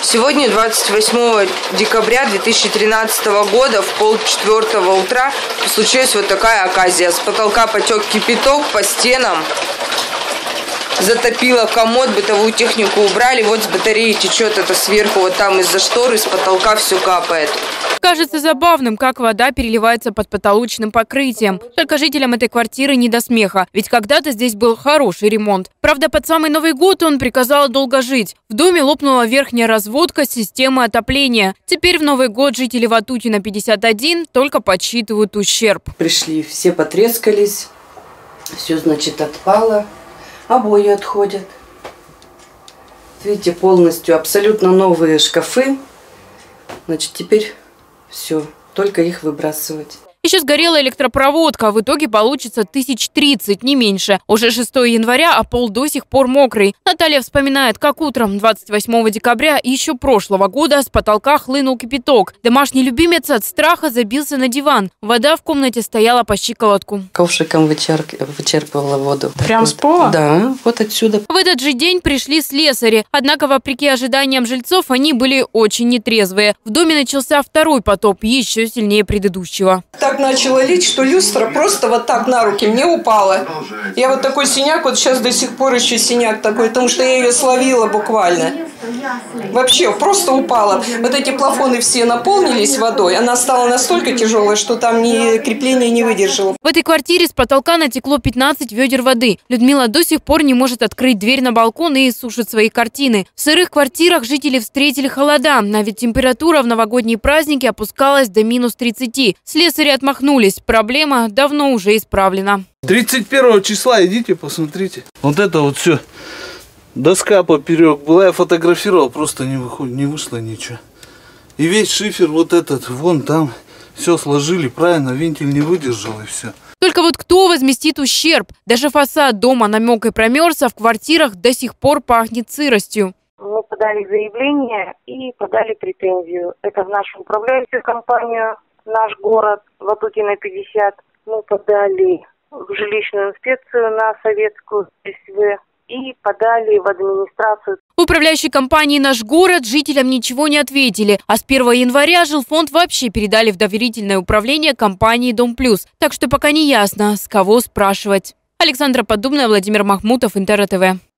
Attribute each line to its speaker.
Speaker 1: Сегодня, 28 декабря 2013 года, в 3:30 утра случилась вот такая оказия. С потолка потек кипяток, по стенам затопило комод, бытовую технику убрали. Вот с батареи течет это сверху, вот там из-за шторы, с потолка все капает.
Speaker 2: Кажется забавным, как вода переливается под потолочным покрытием. Только жителям этой квартиры не до смеха, ведь когда-то здесь был хороший ремонт. Правда, под самый Новый год он приказал долго жить. В доме лопнула верхняя разводка системы отопления. Теперь в Новый год жители Ватутина 51 только подсчитывают ущерб.
Speaker 3: Пришли, все потрескались, все, значит, отпало, обои отходят. Видите, полностью абсолютно новые шкафы. Значит, теперь все, только их выбрасывать.
Speaker 2: Еще сгорела электропроводка. В итоге получится 1030, не меньше. Уже 6 января, а пол до сих пор мокрый. Наталья вспоминает, как утром 28 декабря еще прошлого года с потолка хлынул кипяток. Домашний любимец от страха забился на диван. Вода в комнате стояла по щиколотку.
Speaker 3: Ковшиком вычерпывала воду.
Speaker 4: Прям
Speaker 3: вот.
Speaker 4: с пола?
Speaker 3: Да, вот отсюда.
Speaker 2: В этот же день пришли слесари. Однако, вопреки ожиданиям жильцов, они были очень нетрезвые. В доме начался второй потоп, еще сильнее предыдущего.
Speaker 4: Так начала лить, что люстра просто вот так на руки мне упала. Я вот такой синяк, вот сейчас до сих пор еще синяк такой, потому что я ее словила буквально. Вообще, просто упала. Вот эти плафоны все наполнились водой. Она стала настолько тяжелая, что там крепление не выдержало.
Speaker 2: В этой квартире с потолка натекло 15 ведер воды. Людмила до сих пор не может открыть дверь на балкон и сушит свои картины. В сырых квартирах жители встретили холода, а ведь температура в новогодние праздники опускалась до -30. Слесари отмахнулись. Проблема давно уже исправлена.
Speaker 5: 31 числа идите, посмотрите. Вот это вот все. Доска поперек была, я фотографировал, просто не вышло ничего. И весь шифер вот этот, вон там, все сложили правильно, вентиль не выдержал и все.
Speaker 2: Только вот кто возместит ущерб? Даже фасад дома намек и промерз, а в квартирах до сих пор пахнет сыростью.
Speaker 6: Мы подали заявление и подали претензию. Это в нашу управляющую компанию, наш город, Ватутина 50. Мы подали в жилищную инспекцию на Советскую СВ и подали в администрацию.
Speaker 2: В управляющей компании «Наш город» жителям ничего не ответили. А с 1 января жилфонд вообще передали в доверительное управление компании «Дом Плюс». Так что пока не ясно, с кого спрашивать. Александра Поддубная, Владимир Махмутов, Интер ТВ.